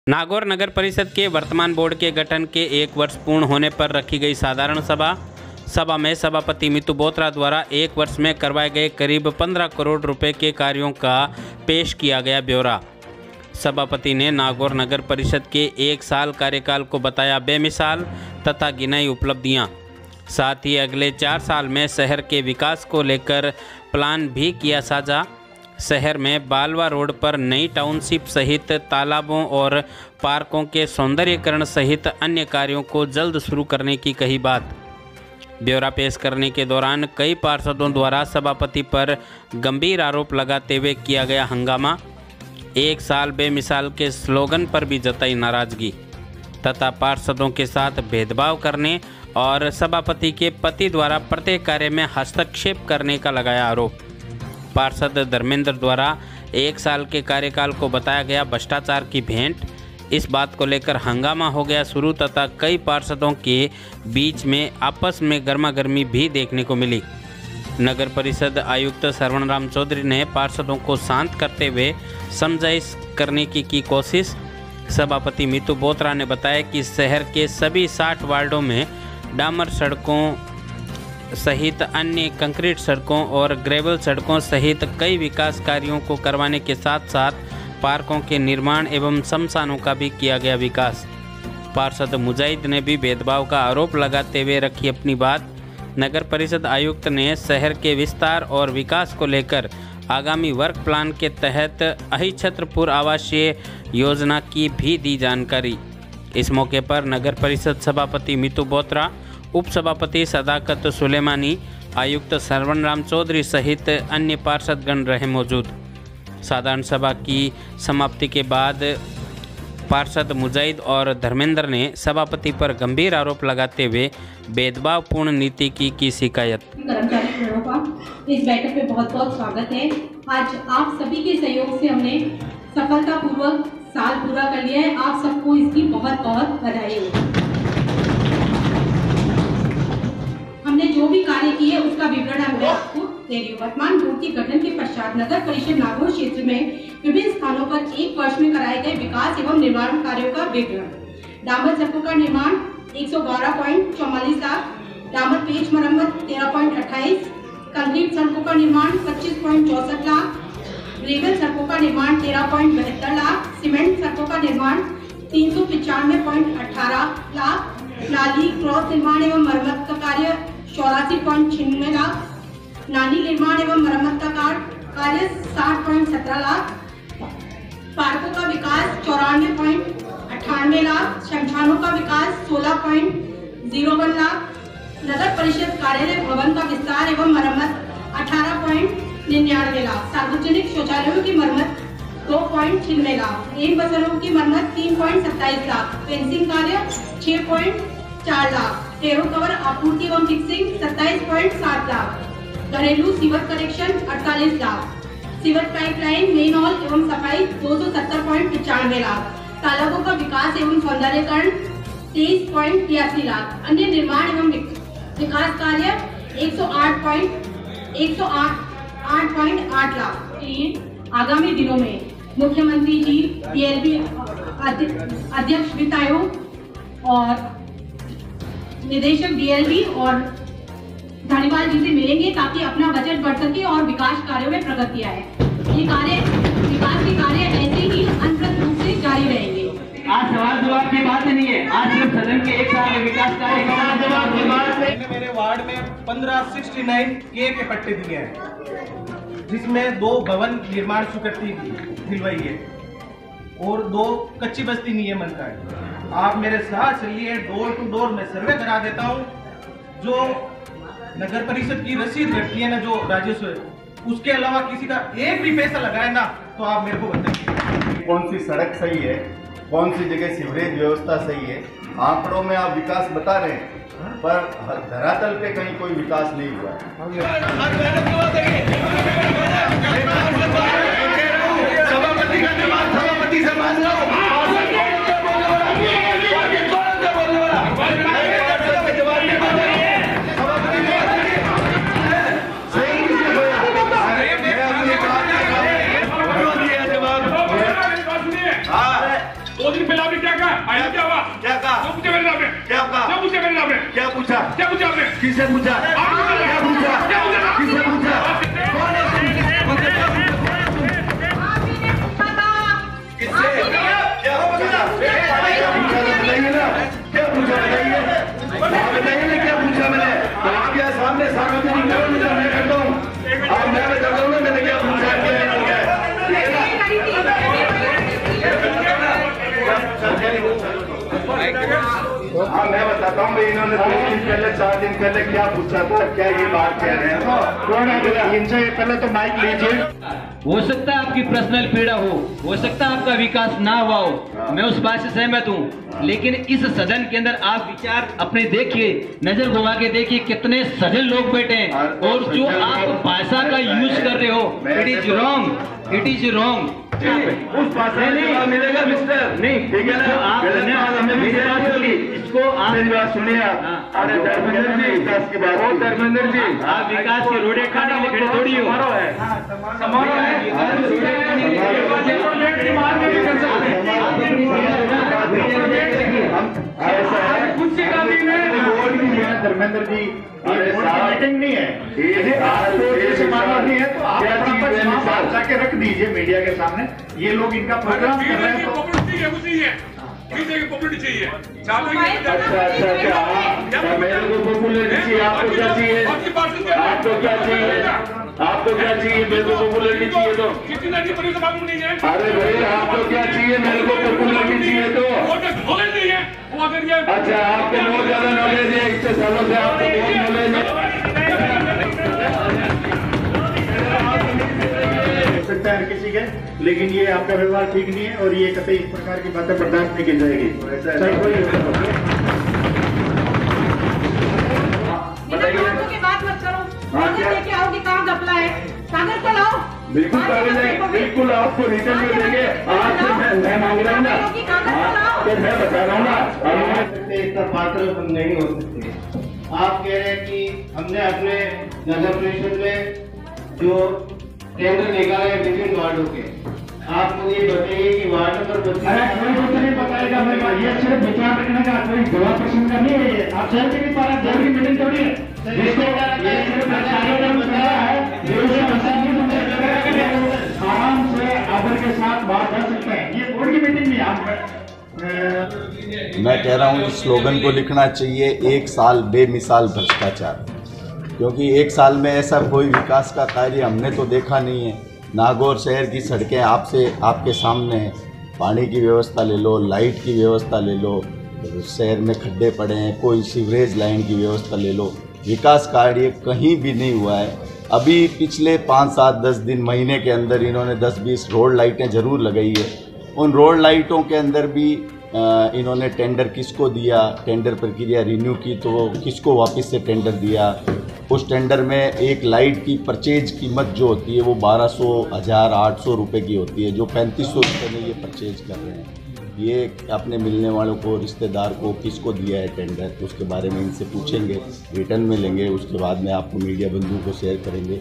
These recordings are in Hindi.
नागौर नगर परिषद के वर्तमान बोर्ड के गठन के 1 वर्ष पूर्ण होने पर रखी गई साधारण सभा में सभापति मितु बोत्रा द्वारा 1 वर्ष में करवाए गए करीब 15 करोड़ रुपए के कार्यों का पेश किया गया ब्यौरा। सभापति ने नागौर नगर परिषद के 1 साल कार्यकाल को बताया बेमिसाल तथा गिनाई उपलब्धियां। साथ ही अगले 4 साल में शहर के विकास को लेकर प्लान भी किया साझा। शहर में बालवा रोड पर नई टाउनशिप सहित तालाबों और पार्कों के सौंदर्यीकरण सहित अन्य कार्यों को जल्द शुरू करने की कही बात। ब्यौरा पेश करने के दौरान कई पार्षदों द्वारा सभापति पर गंभीर आरोप लगाते हुए किया गया हंगामा। 1 साल बेमिसाल के स्लोगन पर भी जताई नाराजगी तथा पार्षदों के साथ भेदभाव करने और सभापति के पति द्वारा प्रत्येक कार्य में हस्तक्षेप करने का लगाया आरोप। पार्षद धर्मेंद्र द्वारा 1 साल के कार्यकाल को बताया गया भ्रष्टाचार की भेंट। इस बात को लेकर हंगामा हो गया शुरू तथा कई पार्षदों के बीच में आपस में गर्मागर्मी भी देखने को मिली। नगर परिषद आयुक्त श्रवणराम चौधरी ने पार्षदों को शांत करते हुए समझाइश करने की कोशिश। सभापति मितु बोत्रा ने बताया कि शहर के सभी 60 वार्डों में डामर सड़कों सहित अन्य कंक्रीट सड़कों और ग्रेवल सड़कों सहित कई विकास कार्यों को करवाने के साथ साथ पार्कों के निर्माण एवं शमशानों का भी किया गया विकास। पार्षद मुजाहिद ने भी भेदभाव का आरोप लगाते हुए रखी अपनी बात। नगर परिषद आयुक्त ने शहर के विस्तार और विकास को लेकर आगामी वर्क प्लान के तहत अहिछत्रपुर आवासीय योजना की भी दी जानकारी। इस मौके पर नगर परिषद सभापति मितु बोत्रा, उप सभापति सदाकत सुलेमानी, आयुक्त श्रवणराम चौधरी सहित अन्य पार्षदगण रहे मौजूद। साधारण सभा की समाप्ति के बाद पार्षद मुजाहिद और धर्मेंद्र ने सभापति पर गंभीर आरोप लगाते हुए भेदभावपूर्ण नीति की शिकायत। कर्मचारियों का इस बैठक में बहुत बहुत स्वागत है। आज आप सभी के सहयोग से हमने सफलतापूर्वक साल पूरा कर लिया है। आप सबको इसकी बहुत बहुत बधाई हो। हमने जो भी कार्य किए उसका विवरण मैं आपको दे रही हूँ। वर्तमान बोर्ड के गठन के पश्चात नगर परिषद नागौर क्षेत्र में विभिन्न स्थानों पर 1 वर्ष में कराए गए विकास एवं निर्माण कार्यों का विवरण। डामर सड़कों का निर्माण 112.44 लाख, डामर पेच मरम्मत 13.28, कंक्रीट सड़कों का निर्माण 25.64 लाख, ग्रेवल सड़कों का निर्माण 13.72 लाख, सीमेंट सड़कों का निर्माण 395.18 लाख, नाली क्रॉस निर्माण एवं मरम्मत का कार्य 84.96 लाख, नाली निर्माण एवं मरम्मत का कार्य 60.17 लाख, पार्कों का विकास 94.98 लाख, शमशानों का विकास 16.01 लाख, नगर परिषद कार्यालय भवन का विस्तार एवं मरम्मत 18.99 लाख, सार्वजनिक शौचालयों की मरम्मत 2.96 लाख, इन बसरों की मरम्मत 3.27 लाख, फेंसिंग कार्य 6.4 लाख, टेरो कवर आपूर्ति एवं फिक्सिंग 27.7 लाख, घरेलू sewer connection 48 lakh, sewer pipeline manhole एवं सफाई 270.95 लाख, तालाबों का विकास एवं सौंदर्यीकरण 23.83 लाख, अन्य निर्माण एवं विकास कार्य 108.8 लाख। आगामी दिनों में मुख्यमंत्री जी, DLB अध्यक्ष वित्त आयोग और निदेशक DLB और धारीवाल जी से मिलेंगे ताकि अपना बजट बढ़ सके और विकास कार्यों में प्रगति आए। ये विकास के कार्य ऐसे ही अनवरत रूप से जारी रहेंगे। आज सवाल जवाब की बात नहीं है, आज सिर्फ सदन के 1 साल में विकास कार्य मैंने मेरे वार्ड में 1569 के पट्टे दिए हैं, जिसमें 2 भवन निर्माण स्वीकृति दिलवाई है और 2 कच्ची बस्ती नियमन का है। आप मेरे साथ चलिए, डोर टू डोर मैं सर्वे करा देता हूँ। जो नगर परिषद की रसीद घटती है ना, जो राजस्व, उसके अलावा किसी का एक भी पैसा लगाए ना, तो आप मेरे को बताइए कौन सी सड़क सही है, कौन सी जगह सीवरेज व्यवस्था सही है। आंकड़ों में आप विकास बता रहे हैं पर धरातल पे कहीं कोई विकास नहीं हुआ है। आपने क्या कहा? क्या हुआ? क्या कहा? क्या पूछा मेरे सामने? क्या कहा? क्या पूछा मेरे सामने? क्या पूछा? क्या पूछा आपने? किससे पूछा? क्या पूछा? क्या पूछा? किससे पूछा? कौन है? किससे? क्या पूछा? बताइए ना, क्या पूछा? बताइए, बताइए ना क्या पूछा मैंने? आप क्या सामने सार्वजनिक करो, मैं करता हूँ। आप मैं बताता हूँ ना मैंने क्या पूछा, क्या नहीं पूछा। हाँ मैं बताता हूँ, इन्होंने 2 दिन पहले 4 दिन पहले क्या पूछा था, क्या ये बात कह रहे हैं? कौन है? इनसे पहले तो माइक लीजिए। हो सकता है आपकी पर्सनल पीड़ा हो सकता है आपका विकास ना हुआ हो, मैं उस बात से सहमत हूँ, लेकिन इस सदन के अंदर आप विचार अपने देखिए, नजर घुमा के देखिए कितने सजन लोग बैठे हैं, और जो आप भाषा का यूज कर रहे हो, it is wrong, it is wrong. उस भाषा में मिलेगा मिस्टर, नहीं ठीक है ना? मेरी बात सुनिए, इसको आप मेरी बात सुनिए आप। अरे धर्मेंद्र जी, विकास की बात, धर्मेंद्र जी आप विकास के रोडे खाने के लिए थोड़ी हो। समारोह है। धर्मेंद्र जी मीटिंग नहीं है, नहीं है तो आप जाके रख दीजिए मीडिया के सामने। ये लोग इनका प्रोग्राम कर रहे हैं तो पॉपुलरिटी चाहिए। अच्छा मेरे को पॉपुलरिटी चाहिए, आपको क्या चाहिए? आपको क्या चाहिए? आपको क्या चाहिए? मेरे को पॉपुलरिटी चाहिए तो मालूम नहीं है। अरे भाई आपको क्या चाहिए? मेरे को पॉपुलरिटी चाहिए तो नॉलेज नहीं है। अच्छा आपको बहुत ज्यादा नॉलेज है, इतने सालों से आपको बहुत नॉलेज है। हो सकता है किसी के, लेकिन ये आपका व्यवहार ठीक नहीं है और ये कतई इस प्रकार की बातें बर्दाश्त नहीं की जाएगी। बात मत करो, कागज लेके आओ कि काम घपला है, कागज तो लाओ। बिल्कुल कागज है, बिल्कुल आपको रिटर्न में देंगे। आज से मैं मांग रहा हूँ ना, तो मैं बता रहा हूँ ना, इसका पात्र हम नहीं हो सकते। आप कह रहे हैं कि हमने अपने नगर परिषद में जो टेंडर निकाले हैं विभिन्न वार्डों के, आप मुझे बताइए कि वार्ड नंबर 32 नहीं बताएगा। ये सिर्फ विचार रखने का कोई जवाब प्रश्न का नहीं है। ये आप चल के नहीं पा रहे, जरूरी मीटिंग थोड़ी है। आराम से आदर के साथ बात कर सकते हैं, ये बोर्ड की मीटिंग नहीं। आप मैं कह रहा हूँ इस स्लोगन को लिखना चाहिए, 1 साल बेमिसाल भ्रष्टाचार, क्योंकि 1 साल में ऐसा कोई विकास का कार्य हमने तो देखा नहीं है। नागौर शहर की सड़कें आपके सामने हैं, पानी की व्यवस्था ले लो, लाइट की व्यवस्था ले लो, शहर में खड्डे पड़े हैं, कोई सीवरेज लाइन की व्यवस्था ले लो, विकास कार्य कहीं भी नहीं हुआ है। अभी पिछले 5, 7, 10 दिन महीने के अंदर इन्होंने 10-20 रोड लाइटें ज़रूर लगाई है। उन रोड लाइटों के अंदर भी इन्होंने टेंडर किसको दिया, टेंडर प्रक्रिया रिन्यू की तो किसको वापस से टेंडर दिया। उस टेंडर में एक लाइट की परचेज कीमत जो होती है वो 1200, 1000, 800 रुपये की होती है, जो 3500 रुपये में ये परचेज कर रहे हैं। ये अपने मिलने वालों को, रिश्तेदार को किसको दिया है टेंडर, उसके बारे में इनसे पूछेंगे, रिटर्न में लेंगे, उसके बाद में आपको मीडिया बंधुओं को शेयर करेंगे।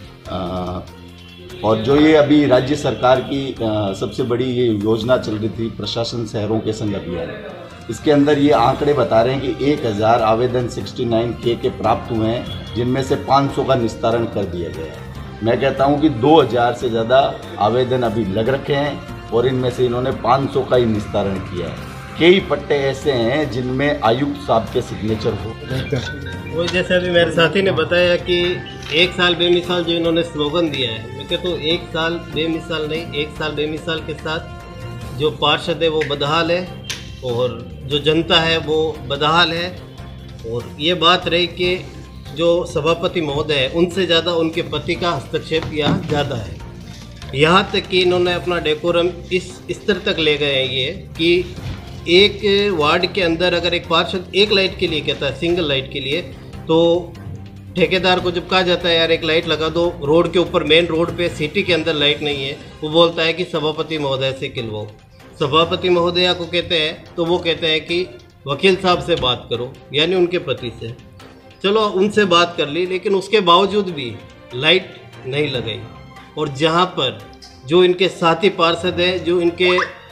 और जो ये अभी राज्य सरकार की सबसे बड़ी ये योजना चल रही थी प्रशासन शहरों के संग अभियान, इसके अंदर ये आंकड़े बता रहे हैं कि 1000 आवेदन 69K के प्राप्त हुए हैं, जिनमें से 500 का निस्तारण कर दिया गया है। मैं कहता हूं कि 2000 से ज़्यादा आवेदन अभी लग रखे हैं और इनमें से इन्होंने 500 का ही निस्तारण किया है। कई पट्टे ऐसे हैं जिनमें आयुक्त साहब के सिग्नेचर हो। वो जैसे अभी मेरे साथी ने बताया कि 1 साल बेमिसाल जो इन्होंने स्लोगन दिया है, मैं कहता हूँ 1 साल बेमिसाल नहीं, 1 साल बेमिसाल के साथ जो पार्षद है वो बदहाल है और जो जनता है वो बदहाल है। और ये बात रही कि जो सभापति महोदय है उनसे ज़्यादा उनके पति का हस्तक्षेप यहाँ ज़्यादा है। यहाँ तक कि इन्होंने अपना डेकोरम इस स्तर तक ले गए हैं ये कि एक वार्ड के अंदर अगर एक पार्षद एक लाइट के लिए कहता है, सिंगल लाइट के लिए, तो ठेकेदार को जब कहा जाता है यार एक लाइट लगा दो रोड के ऊपर, मेन रोड पे सिटी के अंदर लाइट नहीं है, वो बोलता है कि सभापति महोदय से खिलवाओ। सभापति महोदया को कहते हैं तो वो कहते हैं कि वकील साहब से बात करो, यानी उनके पति से। चलो उनसे बात कर ली, लेकिन उसके बावजूद भी लाइट नहीं लगाई। और जहाँ पर जो इनके साथी पार्षद हैं, जो इनके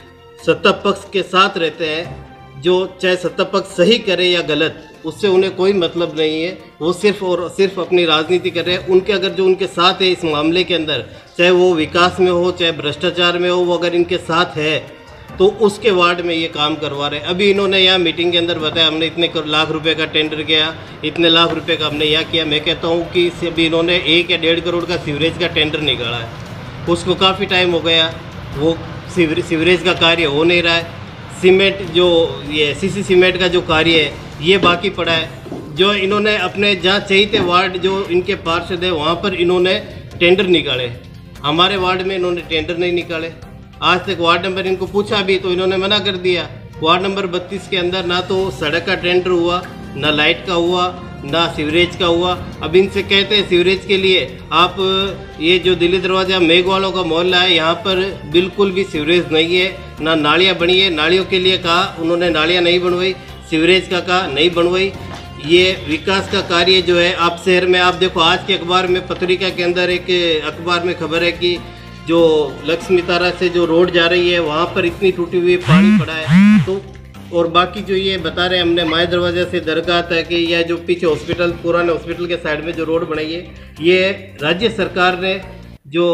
सत्ता पक्ष के साथ रहते हैं, जो चाहे सत्ता पक्ष सही करे या गलत, उससे उन्हें कोई मतलब नहीं है। वो सिर्फ और सिर्फ अपनी राजनीति कर रहे हैं। उनके अगर जो उनके साथ है इस मामले के अंदर, चाहे वो विकास में हो चाहे भ्रष्टाचार में हो, वो अगर इनके साथ है तो उसके वार्ड में ये काम करवा रहे हैं। अभी इन्होंने यहाँ मीटिंग के अंदर बताया हमने इतने लाख रुपए का टेंडर किया, इतने लाख रुपए का हमने यह किया। मैं कहता हूँ कि अभी इन्होंने 1 या 1.5 करोड़ का सीवरेज का टेंडर निकाला है, उसको काफ़ी टाइम हो गया, वो सीवरेज का कार्य हो नहीं रहा है। सीमेंट जो ये सीसी सीमेंट का जो कार्य है ये बाकी पड़ा है। जो इन्होंने अपने जहाँ चाहिए वार्ड जो इनके पार्षद है वहाँ पर इन्होंने टेंडर निकाले, हमारे वार्ड में इन्होंने टेंडर नहीं निकाले। आज तक वार्ड नंबर इनको पूछा भी तो इन्होंने मना कर दिया। वार्ड नंबर 32 के अंदर ना तो सड़क का टेंडर हुआ, ना लाइट का हुआ, ना सीवरेज का हुआ। अब इनसे कहते हैं सीवरेज के लिए आप ये जो दिल्ली दरवाजा मेघ वालों का मोहल्ला है यहाँ पर बिल्कुल भी सीवरेज नहीं है, ना नालियाँ बनी है। नालियों के लिए कहा, उन्होंने नालियाँ नहीं बनवाई। सीवरेज का कहा, नहीं बनवाई। ये विकास का कार्य जो है आप शहर में आप देखो, आज के अखबार में पत्रिका के अंदर एक अखबार में खबर है कि जो लक्ष्मी तारा से जो रोड जा रही है वहाँ पर इतनी टूटी हुई पानी पड़ा है। तो और बाकी जो ये बता रहे हैं हमने माय दरवाजा से दरगाह तक कि यह जो पीछे हॉस्पिटल पुराने हॉस्पिटल के साइड में जो रोड बनाई है ये राज्य सरकार ने जो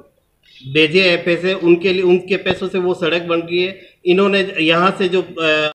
भेजे हैं पैसे, उनके लिए उनके पैसों से वो सड़क बन रही है। इन्होंने यहाँ से जो